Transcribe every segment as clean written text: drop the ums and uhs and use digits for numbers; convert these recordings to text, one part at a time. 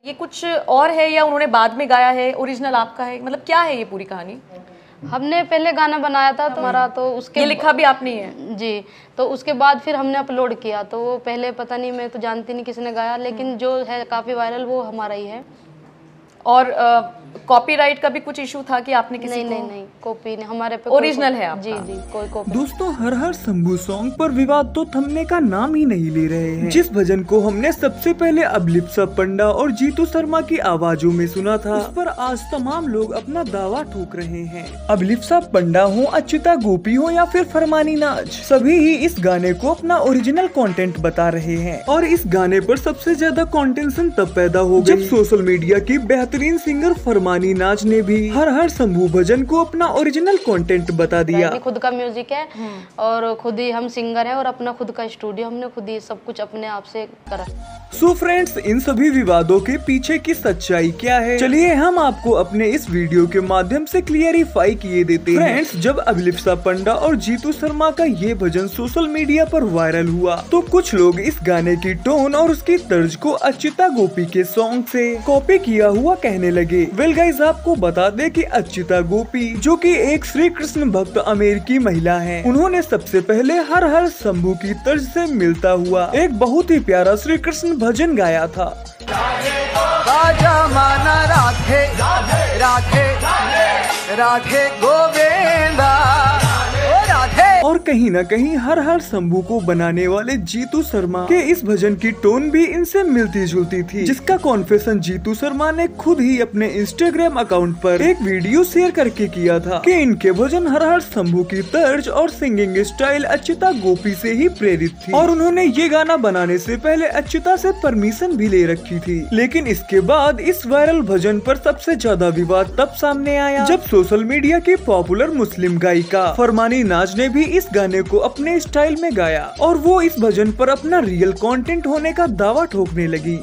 ये कुछ और है या उन्होंने बाद में गाया है, ओरिजिनल आपका है, मतलब क्या है ये पूरी कहानी? हमने पहले गाना बनाया था तो हमारा, तो उसके ये लिखा भी आपने ही है? जी, तो उसके बाद फिर हमने अपलोड किया, तो वो पहले पता नहीं, मैं तो जानती नहीं किसने गाया, लेकिन जो है काफी वायरल वो हमारा ही है। और कॉपीराइट का भी कुछ इशू था कि आपने किसी नहीं, को? नहीं, कॉपी नहीं, हमारे पे ओरिजिनल है आपका? जी जी, कोई कॉपी। दोस्तों, हर हर शंभू सॉन्ग पर विवाद तो थमने का नाम ही नहीं ले रहे हैं। जिस भजन को हमने सबसे पहले अभिलिप्सा पंडा और जीतू शर्मा की आवाजों में सुना था, उस पर आज तमाम लोग अपना दावा ठोक रहे हैं। अभिलिप्सा पंडा हो, अच्युता गोपी हो या फिर फरमानी नाज, सभी ही इस गाने को अपना ओरिजिनल कंटेंट बता रहे हैं। और इस गाने पर सबसे ज्यादा कंटेंशन तब पैदा हो गई जब सोशल मीडिया की बेहतरीन सिंगर फरमानी नाज ने भी हर हर शंभू भजन को अपना ओरिजिनल कंटेंट बता दिया। खुद का म्यूजिक है और खुद ही हम सिंगर हैं और अपना खुद का स्टूडियो, हमने खुद ही सब कुछ अपने आप से करा। सो फ्रेंड्स, इन सभी विवादों के पीछे की सच्चाई क्या है, चलिए हम आपको अपने इस वीडियो के माध्यम से क्लियरिफाई किए देते हैं। फ्रेंड्स, जब अभिलिप्सा पंडा और जीतू शर्मा का ये भजन सोशल मीडिया पर वायरल हुआ तो कुछ लोग इस गाने की टोन और उसकी तर्ज को अच्युता गोपी के सॉन्ग से कॉपी किया हुआ कहने लगे। वेल गाइस, आपको बता दे कि अच्युता गोपी, जो कि एक श्री कृष्ण भक्त अमेरिकी महिला हैं, उन्होंने सबसे पहले हर हर शंभू की तर्ज से मिलता हुआ एक बहुत ही प्यारा श्री कृष्ण भजन गाया था। राजा माना राधे राधे राधे गोविंदा राधे। और कहीं न कहीं हर हर शंभू को बनाने वाले जीतू शर्मा के इस भजन की टोन भी इनसे मिलती जुलती थी, जिसका कॉन्फेशन जीतू शर्मा ने खुद ही अपने इंस्टाग्राम अकाउंट पर एक वीडियो शेयर करके किया था कि इनके भजन हर हर शंभू की तर्ज और सिंगिंग स्टाइल अच्युता गोपी से ही प्रेरित थी और उन्होंने ये गाना बनाने से पहले अच्युता से परमिशन भी ले रखी थी। लेकिन इसके बाद इस वायरल भजन पर सबसे ज्यादा विवाद तब सामने आया जब सोशल मीडिया की पॉपुलर मुस्लिम गायिका फरमानी नाज ने भी इस गाने को अपने स्टाइल में गाया और वो इस भजन पर अपना रियल कंटेंट होने का दावा ठोकने लगी।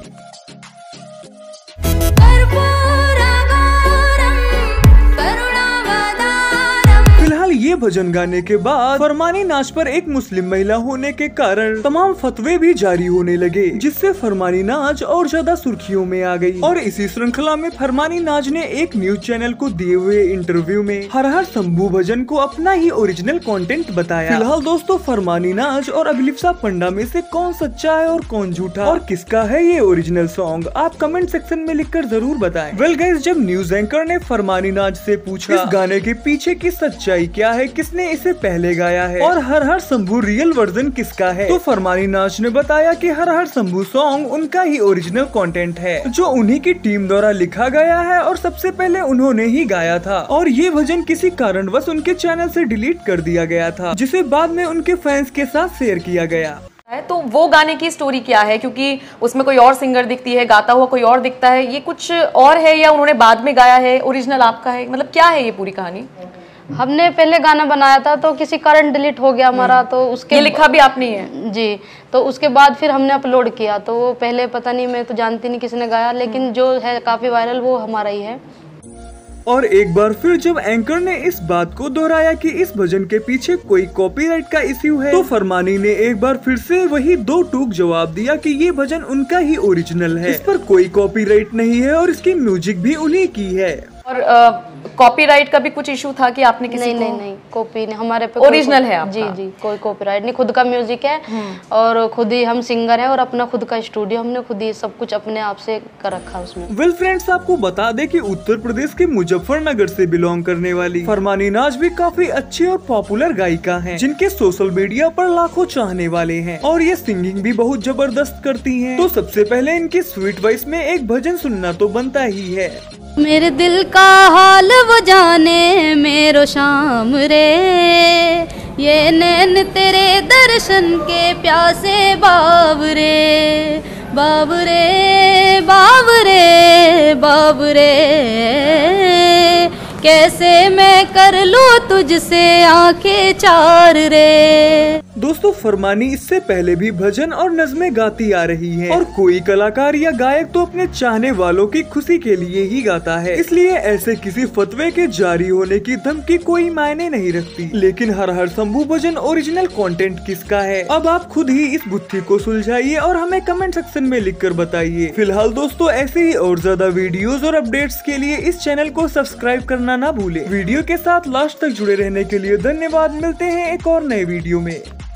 ये भजन गाने के बाद फरमानी नाज पर एक मुस्लिम महिला होने के कारण तमाम फतवे भी जारी होने लगे, जिससे फरमानी नाज और ज्यादा सुर्खियों में आ गई। और इसी श्रृंखला में फरमानी नाज ने एक न्यूज चैनल को दिए हुए इंटरव्यू में हर हर शंभू भजन को अपना ही ओरिजिनल कंटेंट बताया। फिलहाल दोस्तों, फरमानी नाज और अभिलिप्सा पंडा में से कौन सच्चा है और कौन झूठा और किसका है ये ओरिजिनल सॉन्ग, आप कमेंट सेक्शन में लिखकर जरूर बताएं। वेल गाइस, जब न्यूज एंकर ने फरमानी नाज से पूछा इस गाने के पीछे की सच्चाई क्या है, किसने इसे पहले गाया है और हर हर शंभू रियल वर्जन किसका है, तो फरमानी नाज ने बताया कि हर हर शंभू सॉन्ग उनका ही ओरिजिनल कंटेंट है, जो उन्हीं की टीम द्वारा लिखा गया है और सबसे पहले उन्होंने ही गाया था। और ये भजन किसी कारणवश उनके चैनल से डिलीट कर दिया गया था, जिसे बाद में उनके फैंस के साथ शेयर किया गया। तो वो गाने की स्टोरी क्या है, क्योंकि उसमें कोई और सिंगर दिखती है, गाता हुआ कोई और दिखता है, ये कुछ और है या उन्होंने बाद में गाया है, ओरिजिनल आपका है, मतलब क्या है ये पूरी कहानी? हमने पहले गाना बनाया था तो किसी कारण डिलीट हो गया हमारा, तो उसके ये लिखा भी आपने ही है? जी, तो उसके बाद फिर हमने अपलोड किया, तो वो पहले पता नहीं, मैं तो जानती नहीं किसने गाया, लेकिन जो है काफी वायरल वो हमारा ही है। और एक बार फिर जब एंकर ने इस बात को दोहराया कि इस भजन के पीछे कोई कॉपीराइट का इश्यू है, तो फरमानी ने एक बार फिर से वही दो टूक जवाब दिया कि ये भजन उनका ही ओरिजिनल है, इस पर कोई कॉपीराइट नहीं है और इसकी म्यूजिक भी उन्हीं की है। और कॉपीराइट का भी कुछ इशू था कि आपने किसी नहीं, को? नहीं, कॉपी नहीं, हमारे पे ओरिजिनल है आपका? जी जी, कोई कॉपीराइट नहीं, खुद का म्यूजिक है और खुद ही हम सिंगर हैं और अपना खुद का स्टूडियो, हमने खुद ही सब कुछ अपने आप से कर रखा उसमें। वेल फ्रेंड्स, आपको बता दें कि उत्तर प्रदेश के मुजफ्फरनगर से बिलोंग करने वाली फरमानी नाज भी काफी अच्छी और पॉपुलर गायिका हैं, जिनके सोशल मीडिया पर लाखों चाहने वाले हैं और ये सिंगिंग भी बहुत जबरदस्त करती हैं। तो सबसे पहले इनकी स्वीट वॉइस में एक भजन सुनना तो बनता ही है। मेरे दिल का हाल वो जाने मेरो शाम रे, ये नैन तेरे दर्शन के प्यासे बाबरे बाबरे बाबरे बाबरे, कैसे मैं कर लूं तुझसे आंखें चार रे। दोस्तों फरमानी इससे पहले भी भजन और नज़में गाती आ रही है और कोई कलाकार या गायक तो अपने चाहने वालों की खुशी के लिए ही गाता है, इसलिए ऐसे किसी फतवे के जारी होने की धमकी कोई मायने नहीं रखती। लेकिन हर हर शंभू भजन ओरिजिनल कंटेंट किसका है? अब आप खुद ही इस गुत्थी को सुलझाइए और हमें कमेंट सेक्शन में लिखकर बताइए। फिलहाल दोस्तों ऐसे ही और ज्यादा वीडियोस और अपडेट्स के लिए इस चैनल को सब्सक्राइब करना ना भूलें। वीडियो के साथ लास्ट तक जुड़े रहने के लिए धन्यवाद। मिलते हैं एक और नए वीडियो में।